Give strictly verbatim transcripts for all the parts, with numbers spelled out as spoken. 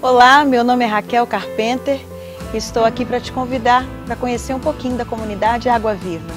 Olá, meu nome é Raquel Carpenter e estou aqui para te convidar para conhecer um pouquinho da comunidade Água Viva.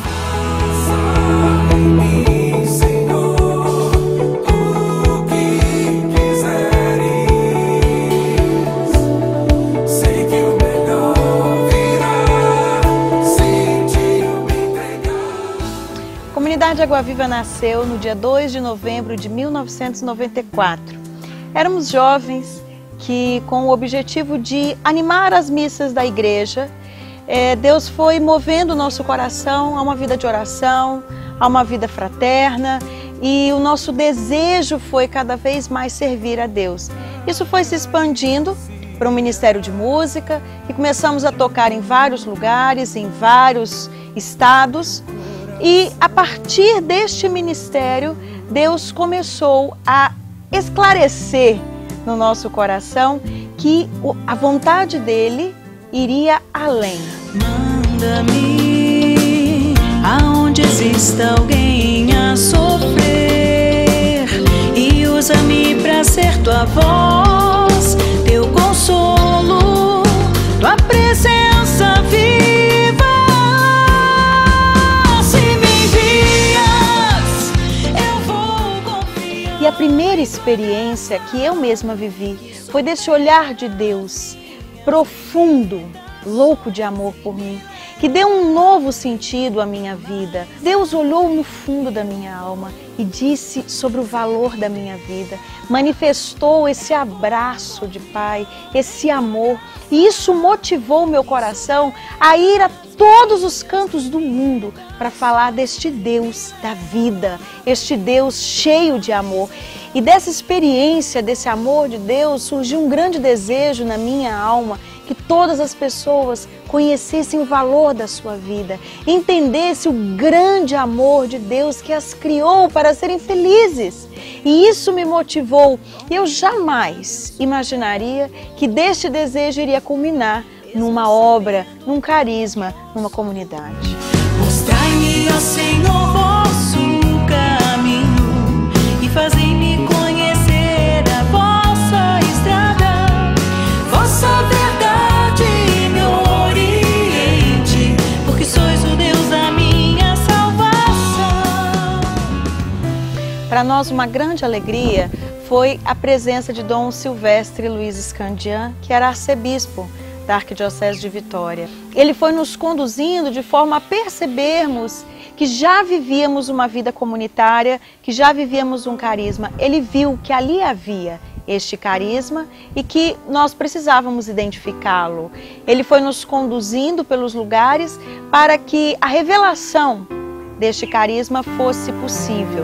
A comunidade Água Viva nasceu no dia dois de novembro de mil novecentos e noventa e quatro. Éramos jovens que, com o objetivo de animar as missas da igreja, é, Deus foi movendo o nosso coração a uma vida de oração, a uma vida fraterna, e o nosso desejo foi cada vez mais servir a Deus. Isso foi se expandindo para um ministério de música e começamos a tocar em vários lugares, em vários estados. E a partir deste ministério, Deus começou a esclarecer no nosso coração que a vontade dele iria além. Manda-me aonde exista alguém a sofrer e usa-me para ser tua voz, teu consolo, tua presença viva. E a primeira experiência que eu mesma vivi foi desse olhar de Deus profundo, louco de amor por mim, que deu um novo sentido à minha vida. Deus olhou no fundo da minha alma e disse sobre o valor da minha vida, manifestou esse abraço de Pai, esse amor, e isso motivou meu coração a ir a todos os cantos do mundo para falar deste Deus da vida, este Deus cheio de amor. E dessa experiência, desse amor de Deus, surgiu um grande desejo na minha alma que todas as pessoas conhecessem o valor da sua vida, entendessem o grande amor de Deus que as criou para serem felizes. E isso me motivou. Eu jamais imaginaria que deste desejo iria culminar numa obra, num carisma, numa comunidade. Mostrai-me, ó Senhor, vosso caminho e fazei-me conhecer a vossa estrada, vossa verdade me oriente, porque sois o Deus da minha salvação. Para nós, uma grande alegria foi a presença de Dom Silvestre Luiz Scandian, que era arcebispo da Arquidiocese de Vitória. Ele foi nos conduzindo de forma a percebermos que já vivíamos uma vida comunitária, que já vivíamos um carisma. Ele viu que ali havia este carisma e que nós precisávamos identificá-lo. Ele foi nos conduzindo pelos lugares para que a revelação deste carisma fosse possível.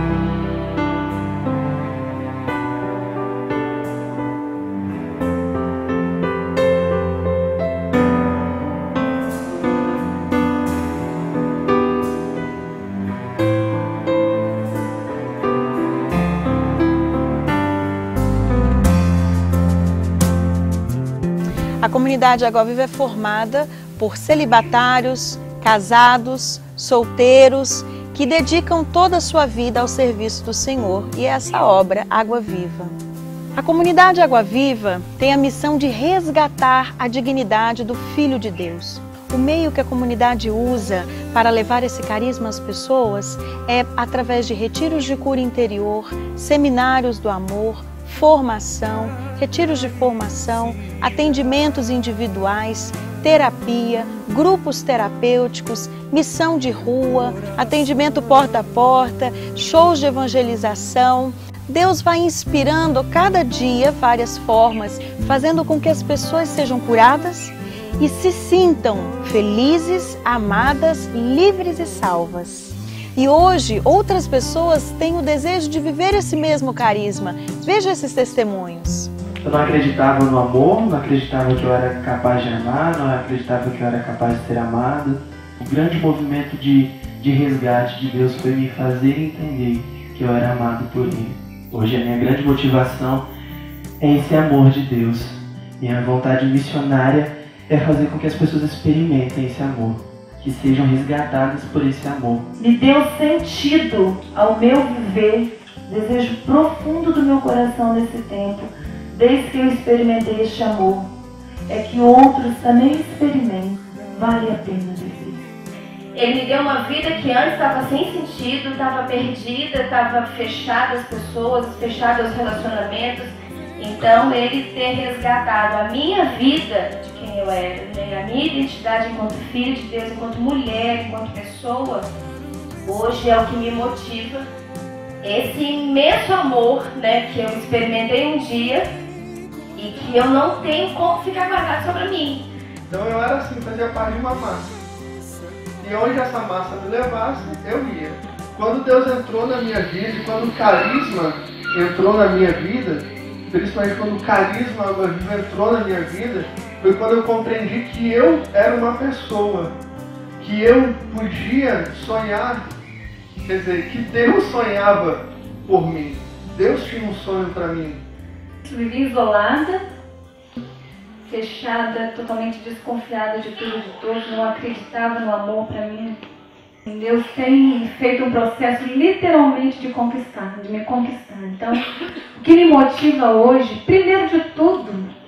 A comunidade Água Viva é formada por celibatários, casados, solteiros, que dedicam toda a sua vida ao serviço do Senhor, e é essa obra, Água Viva. A comunidade Água Viva tem a missão de resgatar a dignidade do Filho de Deus. O meio que a comunidade usa para levar esse carisma às pessoas é através de retiros de cura interior, seminários do amor, formação, retiros de formação, atendimentos individuais, terapia, grupos terapêuticos, missão de rua, atendimento porta a porta, shows de evangelização. Deus vai inspirando cada dia várias formas, fazendo com que as pessoas sejam curadas e se sintam felizes, amadas, livres e salvas. E hoje, outras pessoas têm o desejo de viver esse mesmo carisma. Veja esses testemunhos. Eu não acreditava no amor, não acreditava que eu era capaz de amar, não acreditava que eu era capaz de ser amado. O grande movimento de, de resgate de Deus foi me fazer entender que eu era amado por Ele. Hoje a minha grande motivação é esse amor de Deus. Minha vontade missionária é fazer com que as pessoas experimentem esse amor, que sejam resgatadas por esse amor. Me deu sentido ao meu viver, desejo profundo do meu coração nesse tempo, desde que eu experimentei este amor, é que outros também experimentem. Vale a pena viver. Ele me deu uma vida que antes estava sem sentido, estava perdida, estava fechada às pessoas, fechada aos relacionamentos. Então, ele ter resgatado a minha vida de quem eu era, né? A minha identidade enquanto filha de Deus, enquanto mulher, enquanto pessoa, hoje é o que me motiva. Esse imenso amor, né, que eu experimentei um dia e que eu não tenho como ficar guardado sobre mim. Então eu era assim, fazia parte de uma massa. E onde essa massa me levasse, eu ia. Quando Deus entrou na minha vida, quando o carisma entrou na minha vida, principalmente quando o carisma Água Viva entrou na minha vida, foi quando eu compreendi que eu era uma pessoa, que eu podia sonhar, quer dizer, que Deus sonhava por mim. Deus tinha um sonho para mim. Vivi isolada, fechada, totalmente desconfiada de tudo e de todos, não acreditava no amor para mim. Deus tem feito um processo literalmente de conquistar, de me conquistar. Então, o que me motiva hoje, primeiro de tudo,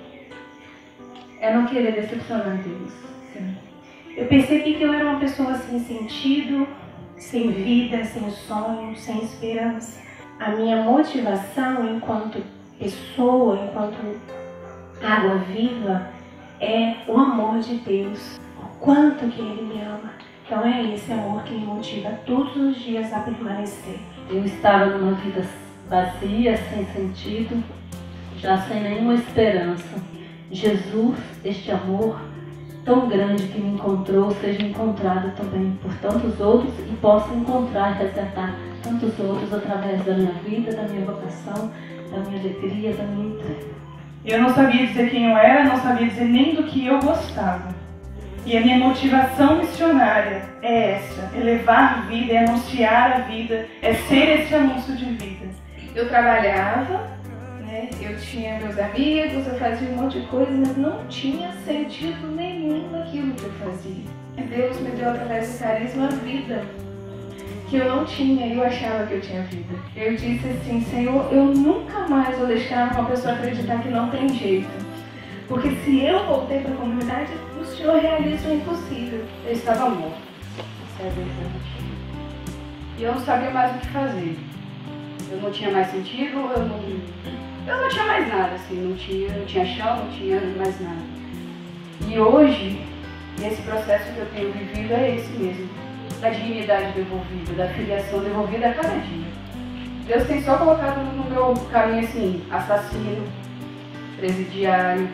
é não querer decepcionar Deus. Eu percebi que eu era uma pessoa sem sentido, sem vida, sem sonho, sem esperança. A minha motivação enquanto pessoa, enquanto água viva, é o amor de Deus, o quanto que Ele me ama. Então é esse amor que me motiva todos os dias a permanecer. Eu estava numa vida vazia, sem sentido, já sem nenhuma esperança. Jesus, este amor tão grande que me encontrou, seja encontrado também por tantos outros e possa encontrar e resgatar tantos outros através da minha vida, da minha vocação, da minha alegria, da minha entrega. Eu não sabia dizer quem eu era, não sabia dizer nem do que eu gostava. E a minha motivação missionária é essa, é levar vida, é anunciar a vida, é ser esse anúncio de vida. Eu trabalhava, né? Eu tinha meus amigos, eu fazia um monte de coisa, mas não tinha sentido nenhum naquilo que eu fazia. Deus me deu através do carisma a vida que eu não tinha, eu achava que eu tinha vida. Eu disse assim, Senhor, eu nunca mais vou deixar uma pessoa acreditar que não tem jeito. Porque se eu voltei para a comunidade, o Senhor realiza o impossível. Eu estava morta. Isso é verdade. E eu não sabia mais o que fazer. Eu não tinha mais sentido, eu não, eu não tinha mais nada, assim, não tinha, não tinha chão, não tinha mais nada. E hoje, esse processo que eu tenho vivido é esse mesmo. Da dignidade devolvida, da filiação devolvida a cada dia. Deus tem só colocado no meu caminho assim, assassino, presidiário,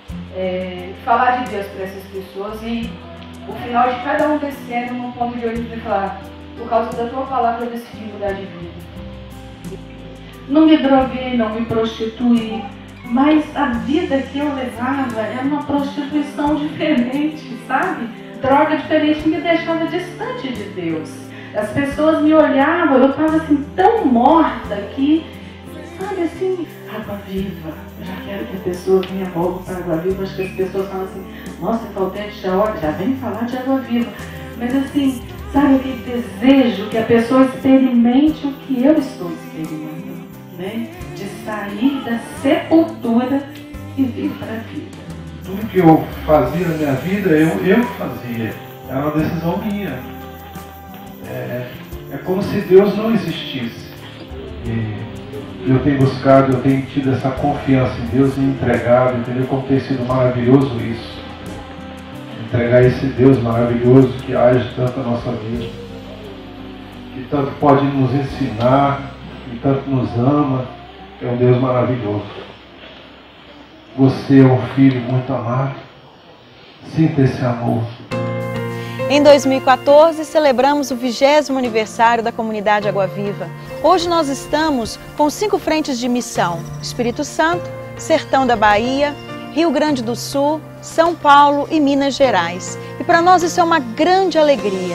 é, falar de Deus para essas pessoas e o final de cada um descendo num ponto de olho e falar, por causa da tua palavra eu decidi mudar de vida. Não me droguei, não me prostituí, mas a vida que eu levava era uma prostituição diferente, sabe? Droga diferente me deixava distante de Deus. As pessoas me olhavam, eu estava assim tão morta que, sabe assim, água viva. Eu já quero que a pessoa venha logo para água viva. Acho que as pessoas falam assim, nossa, Claudete, já, já vem falar de água viva. Mas assim, sabe aquele desejo que a pessoa experimente o que eu estou experimentando, né? De sair da sepultura e vir para a vida. Tudo que eu fazia na minha vida, eu, eu fazia. Era uma decisão minha. É, é como se Deus não existisse. E eu tenho buscado, eu tenho tido essa confiança em Deus e entregado, entendeu? Como tem sido maravilhoso isso. Entregar esse Deus maravilhoso que age tanto na nossa vida, que tanto pode nos ensinar, que tanto nos ama. É um Deus maravilhoso. Você é um filho muito amado. Sinta esse amor. Em dois mil e quatorze, celebramos o vigésimo aniversário da Comunidade Água Viva. Hoje nós estamos com cinco frentes de missão: Espírito Santo, Sertão da Bahia, Rio Grande do Sul, São Paulo e Minas Gerais. E para nós isso é uma grande alegria.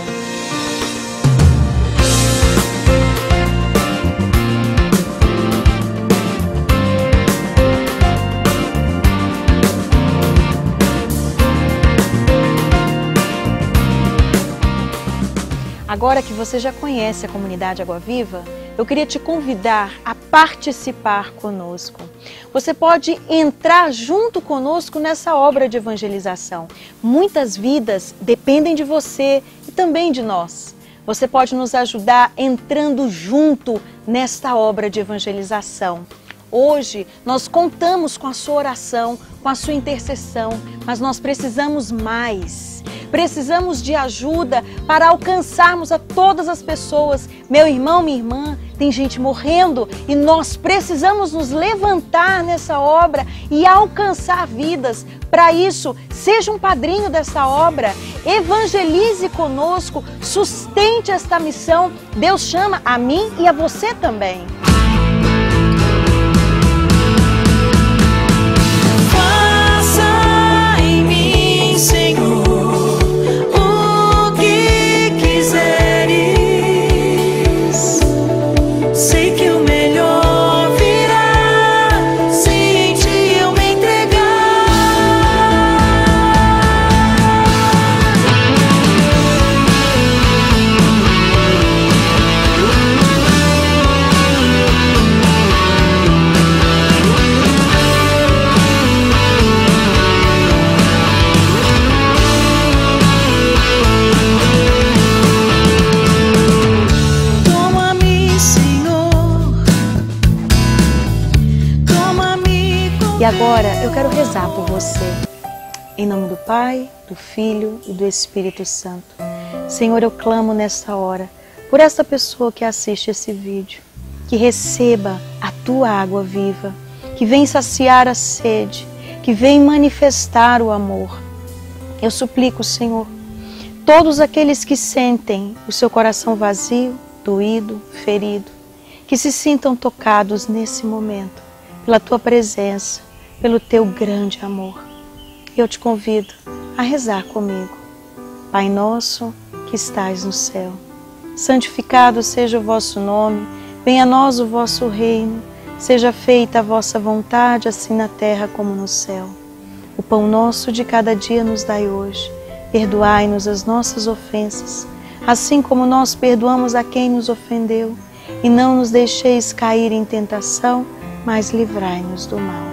Agora que você já conhece a Comunidade Água Viva, eu queria te convidar a participar conosco. Você pode entrar junto conosco nessa obra de evangelização. Muitas vidas dependem de você e também de nós. Você pode nos ajudar entrando junto nesta obra de evangelização. Hoje nós contamos com a sua oração, com a sua intercessão, mas nós precisamos mais. Precisamos de ajuda para alcançarmos a todas as pessoas. Meu irmão, minha irmã, tem gente morrendo e nós precisamos nos levantar nessa obra e alcançar vidas. Para isso, seja um padrinho dessa obra, evangelize conosco, sustente esta missão. Deus chama a mim e a você também. Faça em mim, Senhor, o que quiseres. Sei que o melhor virá se em ti eu me entregar. Toma-me, Senhor, toma-me como E agora eu quero rezar por você. Em nome do Pai, do Filho e do Espírito Santo. Senhor, eu clamo nesta hora por esta pessoa que assiste esse vídeo, que receba a tua água viva, que vem saciar a sede, que vem manifestar o amor. Eu suplico, Senhor, todos aqueles que sentem o seu coração vazio, doído, ferido, que se sintam tocados nesse momento pela tua presença, pelo teu grande amor. Eu te convido a rezar comigo. Pai nosso que estais no céu, santificado seja o vosso nome, venha a nós o vosso reino, seja feita a vossa vontade, assim na terra como no céu. O pão nosso de cada dia nos dai hoje, perdoai-nos as nossas ofensas, assim como nós perdoamos a quem nos ofendeu, e não nos deixeis cair em tentação, mas livrai-nos do mal.